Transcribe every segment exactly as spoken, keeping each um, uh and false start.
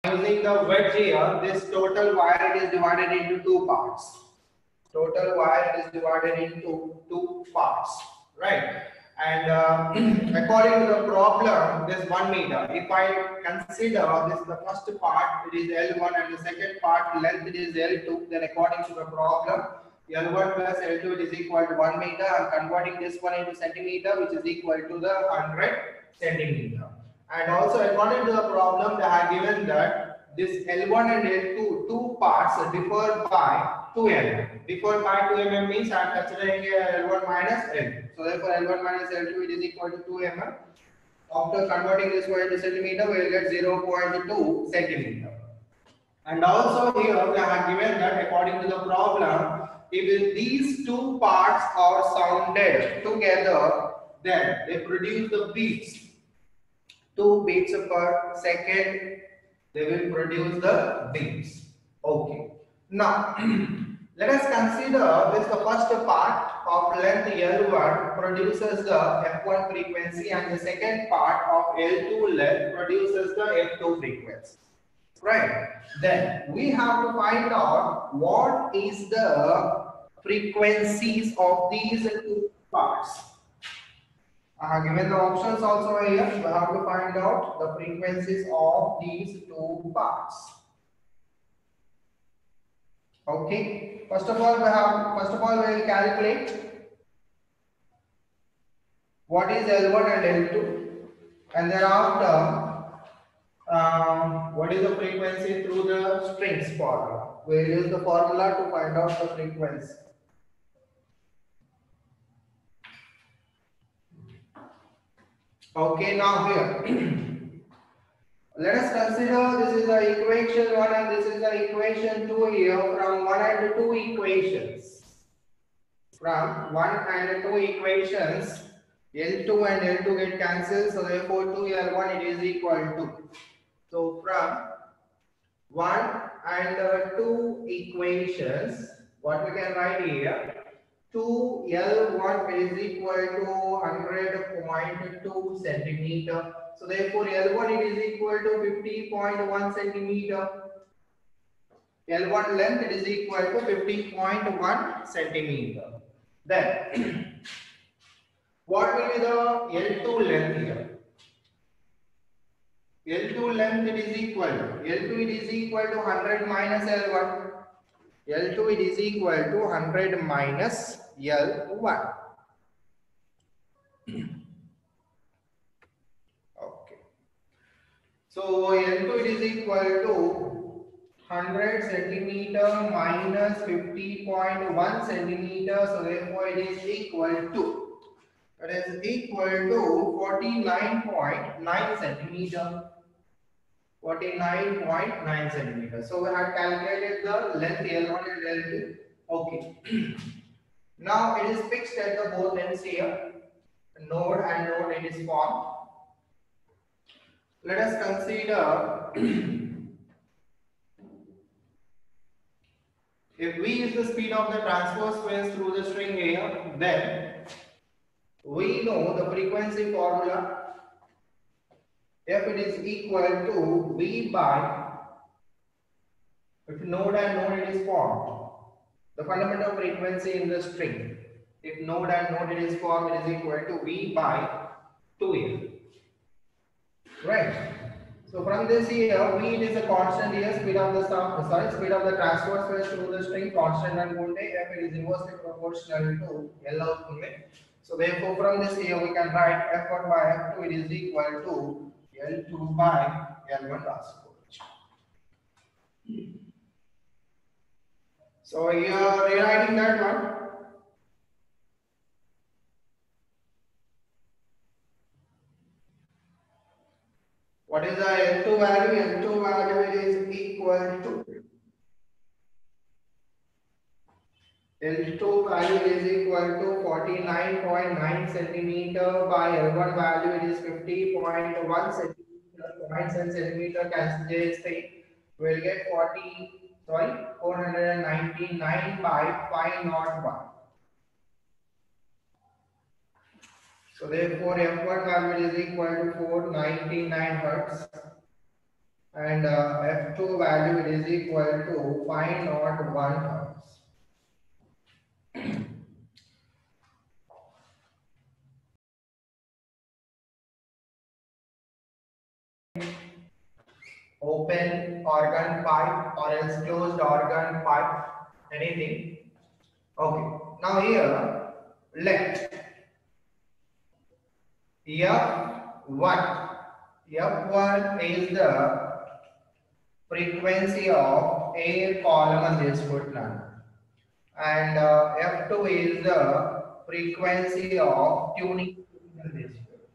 using the wedge here, this total wire is divided into two parts. Total wire is divided into two parts, right? And uh, according to the problem, this one meter. If I consider this the first part, it is L one, and the second part length it is L two. Then according to the problem, L one plus L two is equal to one meter. I'm converting this one into centimeter, which is equal to the one hundred centimeter. And also according to the problem, they have given that this L one and L two, two parts differ by two millimeters. Differ by two millimeters means I am considering L one minus L two. So therefore L one minus L two it is equal to two millimeters. After converting this one into centimeter, we will get zero point two centimeter. And also here they have given that according to the problem, if these two parts are sounded together, then they produce the beats. Two beats per second, they will produce the beats. Okay. Now, let us consider this the first part of length L one produces the F one frequency, and the second part of L two length produces the F two frequency. Right. Then we have to find out what is the frequencies of these two parts. I have given the options also here. We have to find out the frequencies of these two parts. Okay. First of all, we have first of all we will calculate what is L one and L two, and thereafter um, what is the frequency through the strings formula. We will use the formula to find out the frequency. Okay, now here, let us consider this is the equation one and this is the equation two here. From one and two equations, from one and two equations, L two and L two get cancelled, so therefore two L one it is equal to. So from one and two equations, what we can write here, two L one is equal to one hundred point two centimeter. So therefore L one it is equal to fifty point one centimeter. L one length it is equal to fifty point one centimeter. Then what will be the L two length here? L two length it is equal to L two it is equal to one hundred minus L one. L two it is equal to one hundred minus L one. Okay. So L two it is equal to one hundred centimeter minus fifty point one centimeter. So therefore it is equal to, it is equal to forty-nine point nine centimeter. forty-nine point nine centimeters. So we have calculated the length L one and L two. Okay. Now it is fixed at the both ends here. Node and node it is formed. Let us consider if V is the speed of the transverse waves through the string here, then we know the frequency formula. F it is equal to V by, if node and node it is formed, the fundamental frequency in the string. If node and node it is formed, it is equal to V by two L. Right. So from this here, V it is a constant here, speed of the stuff, sorry, speed of the transverse wave through the string, constant and F it is inversely proportional to L out. So therefore from this here we can write F one by F two it is equal to L two by L one transport. So you are rewriting that one. What is the L two value? L two value it is equal to, L two value is equal to forty-nine point nine centimeter by L one value it is fifty point one centimeter. Points and centimeter cancel this thing. We'll get forty, sorry, four hundred ninety-nine by five oh one. So therefore F one value is equal to four hundred ninety-nine hertz and uh, F two value it is equal to five hundred one hertz. Open organ pipe or else closed organ pipe, anything. Okay, now here let F one, F one is the frequency of air column on this footnote, and uh, F two is the frequency of tuning on this.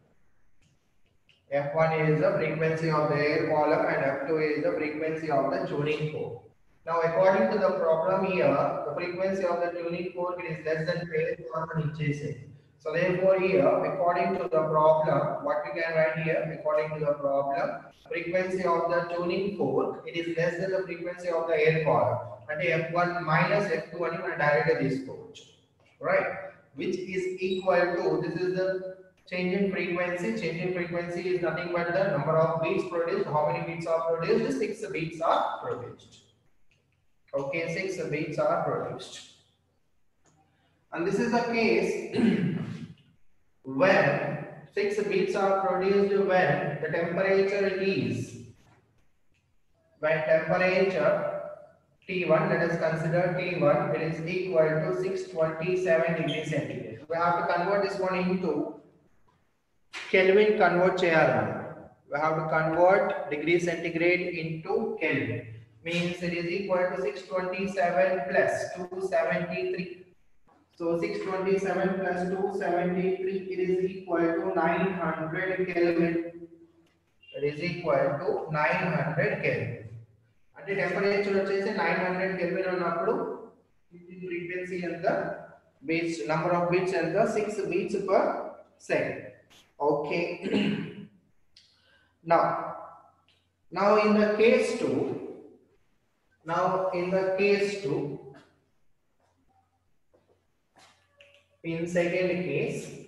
F one is the frequency of the air column and F two is the frequency of the tuning fork. Now according to the problem here, the frequency of the tuning fork is less than air column inches. So therefore here, according to the problem, what we can write here, according to the problem, frequency of the tuning fork, it is less than the frequency of the air column. And F one minus F two and direct this force, right? Which is equal to, this is the change in frequency. Change in frequency is nothing but the number of beats produced. How many beats are produced? Six beats are produced. Okay, six beats are produced. And this is the case when six beats are produced when the temperature is, when temperature T one, let us consider T one, it is equal to six hundred twenty-seven degrees centigrade. We have to convert this one into Kelvin convert cheyalani. We have to convert degree centigrade into Kelvin. Means it is equal to six hundred twenty-seven plus two hundred seventy-three. So six hundred twenty-seven plus two hundred seventy-three, it is equal to nine hundred Kelvin. It is equal to nine hundred Kelvin. And the temperature is nine hundred Kelvin on frequency and the beats, number of beats and the six beats per second. Okay. now, now in the case two, now in the case two, in second case,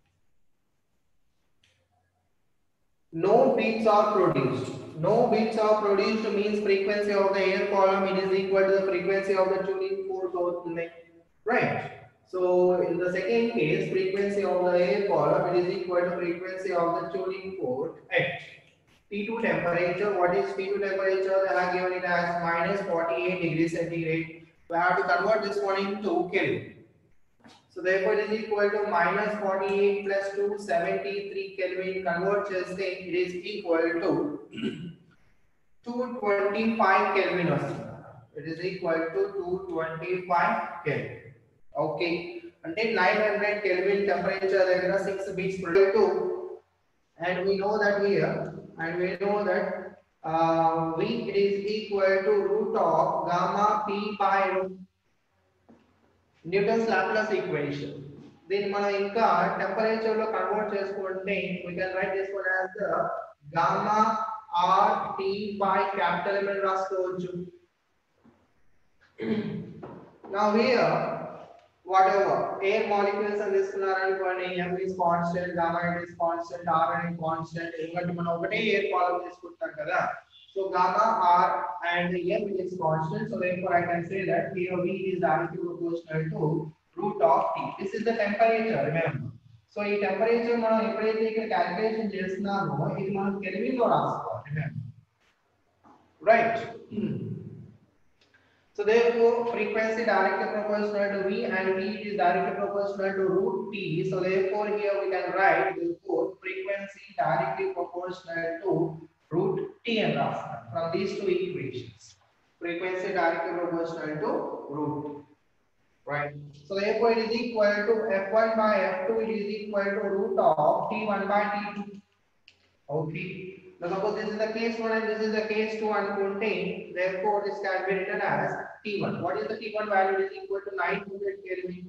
no beats are produced. No beats are produced means frequency of the air column it is equal to the frequency of the tuning fork only, right? So in the second case, frequency of the air column it is equal to frequency of the tuning fork at T two temperature. What is T two temperature? They have given it as minus forty-eight degrees centigrade. We have to convert this one into Kelvin. So therefore it is equal to minus forty-eight plus two hundred seventy-three Kelvin. Convert just saying it is equal to two hundred twenty-five Kelvin. It is equal to two hundred twenty-five Kelvin. Okay. Until nine hundred Kelvin temperature, there are six beats per two. And we know that here, and we know that uh, V it is equal to root of gamma P by root Newton's Laplace equation. Then mana inka temperature lo convert cheskunte, we can write this one as the gamma R T by capital M raskochu. Now here, whatever air molecules and this M is constant, gamma is constant, R is constant. Ingati mana okate air column cheskuntam kada. So gamma R and M is constant. So therefore I can say that here V is directly proportional to root of T. This is the temperature, remember. So this temperature మనం ఎప్పుడైతే ఇక్కడ calculation చేస్తున్నామో ఇది మనం kelvin లో రాసుకోవాలి, remember. Right. So therefore frequency directly proportional to V and V is directly proportional to root T. So therefore here we can write therefore frequency directly proportional to root T and Rasta from these two equations. Frequency directly proportional to root, right? So therefore it is equal to F one by F two, it is equal to root of T one by T two. Okay. Now suppose this is the case one and this is the case two and contain, therefore this can be written as T one. What is the T one value? It is equal to nine hundred Kelvin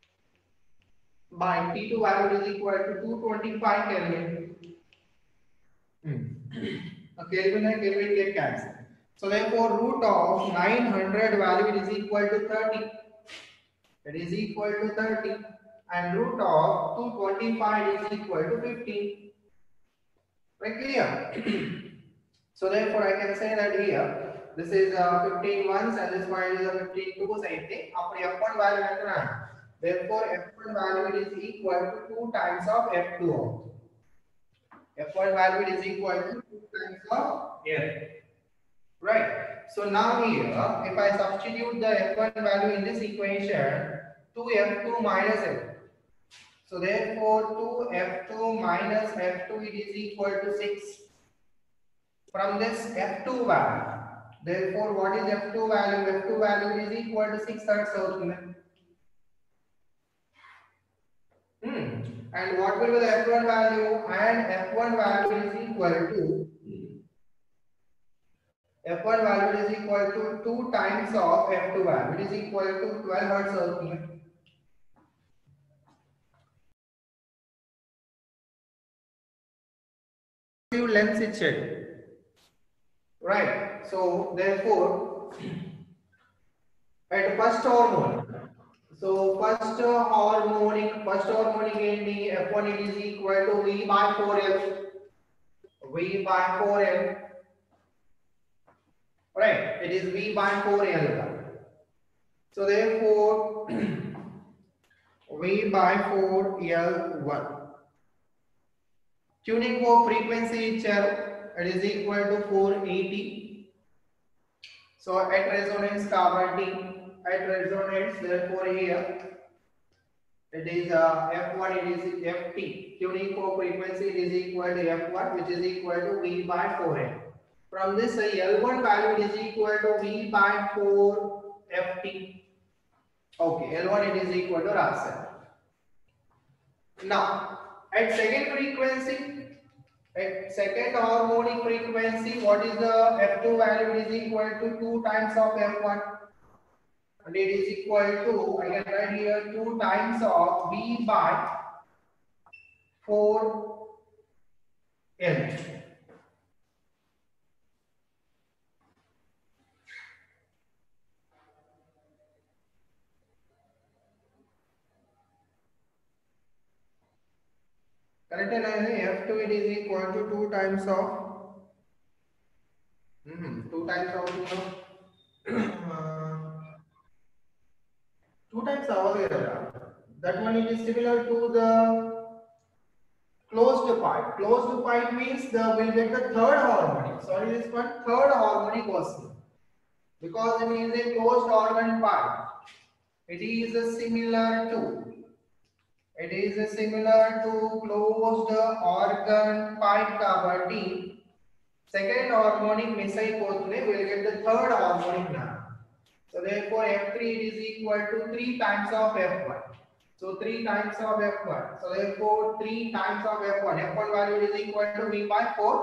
by T two value is equal to two hundred twenty-five Kelvin. Hmm. Kelvin and Kelvin get cancelled. So therefore root of nine hundred value is equal to thirty. It is equal to thirty and root of two hundred twenty-five is equal to fifteen. Right, clear? So therefore I can say that here this is uh, fifteen ones and this point is a fifteen twos, same thing. After f one value enter, therefore f one value is equal to two times of f two. f one value is equal to two times of f. Right. So now here, if I substitute the f one value in this equation, two f two minus f. So therefore, two f two minus f two it is equal to six. From this f two value, therefore, what is f two value? f two value is equal to six thirds అవుతుంది. Hmm. And what will be the f one value? And f one value is equal to f one value is equal to two times of f two value. It is equal to twelve hertz అవుతుంది. Length ఇచ్చాడు. Right. So therefore, at first harmonic. So first harmonic, first harmonic ఏంటి? f one it is equal to v by four l. v by four l. Right. It is v by four l. So therefore, v by four l one. Tuning for frequency ఇచ్చారు. It is equal to four eighty. So at resonance kabatti, at resonance, therefore here it is uh, f one, it is ft. Tuning for frequency it is equal to f one, which is equal to v by four n. From this uh, l one value it is equal to v by four ft. Okay, l one it is equal to Rasan. Now at second frequency, at second harmonic frequency, what is the f two value? It is equal to two times of f one, and it is equal to, I can write here, two times of v by four l. Correct? And f two it is equal to two times of mm, two times of you know, uh, two times of that one it is similar to the closed pipe. Closed pipe means the will get the third harmonic. Sorry, this one third harmonic also, because it is a closed organ pipe. It is a similar to it is a similar to closed organ pipe kabatti second harmonic miss ayipothune, will get the third harmonic now. So therefore f three is equal to three times of f one. So three times of f one. So therefore three times of f one. f one value is equal to v by four.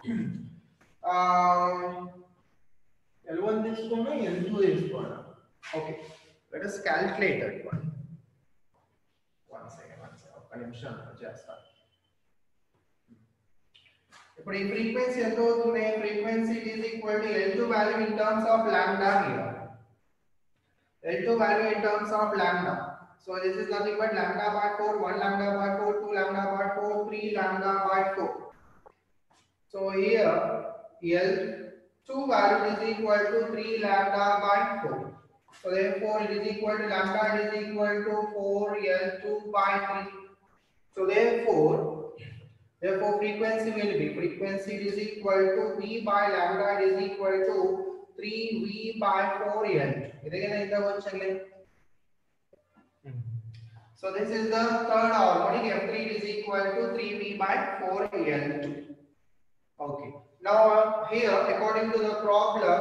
um, l one తీసుకోనా l two తీసుకోనా? Okay, let us calculate that one. One second, one second. ఒక్క నిమిషం చేస్తాను. ఇప్పుడు ఈ frequency ఎంత అవుతుంది? Frequency is equal to l two value in terms of lambda here. l two value in terms of lambda. So this is nothing but lambda by four, one lambda by four, two lambda by four, three lambda by four. So here l two value is equal to three lambda by four. So therefore it is equal to lambda is equal to four l two by three. So therefore therefore frequency will be frequency is equal to v by lambda is equal to three v by four l. ఇదేనా ఇంత వచ్చండి. So this is the third harmonic. f three is equal to three v by four l. Okay. Now here according to the problem,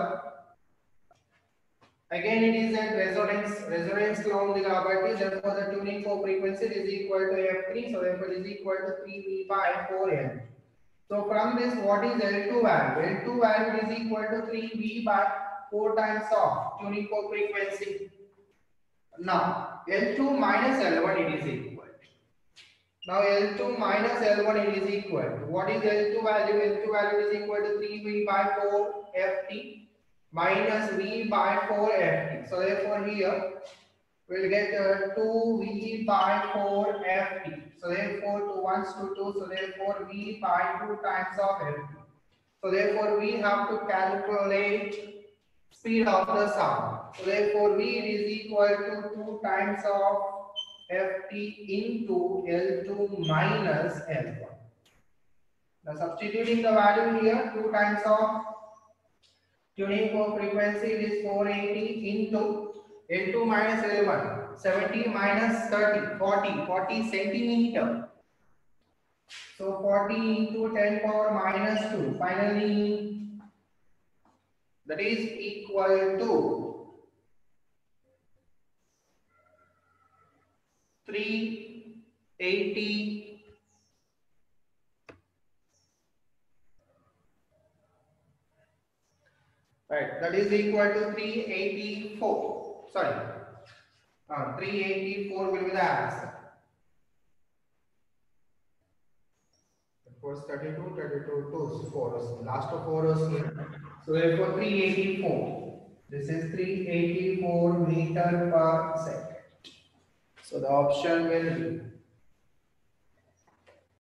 again it is at resonance. Resonance law ఉంది కాబట్టి therefore the tuning for frequency is equal to f three. So therefore it is equal to three v by four l. So from this, what is l two value? l two value is equal to three v by four times of tuning for frequency. Now l two minus l one it is equal. Now l two minus l one it is equal. What is l two value? l two value is equal to three v by four ft minus v by four ft. So therefore here we'll get uh, two v by four ft. So therefore two ones to two. So therefore v by two times of ft. So therefore we have to calculate speed of the sound. So therefore V is equal to two times of Ft into L two minus L one. Now substituting the value here, two times of tuning fork frequency is four eighty into L two minus L one, seventy minus thirty, forty, forty centimeter. So forty into ten power minus two. Finally, that is equal to three eighty. Right, that is equal to three eighty-four. Sorry, uh, three eighty-four will be the answer. First thirty-two, thirty-two, two, four. Last of four is here. So therefore three eighty-four. This is three eighty-four meter per second. So the option will be